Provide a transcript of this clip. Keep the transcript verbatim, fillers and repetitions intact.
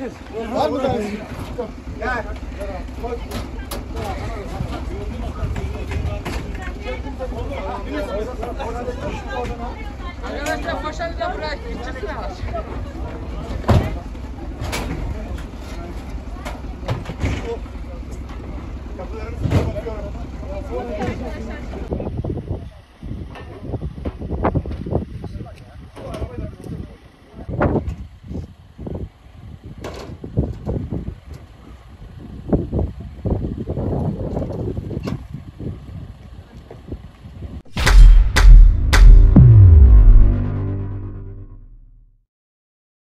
Görüşürüz. Var mı ben? Gel. Arkadaşlar başarılı bırak. Gideceksin az. Kapılarımızı kapatıyorum.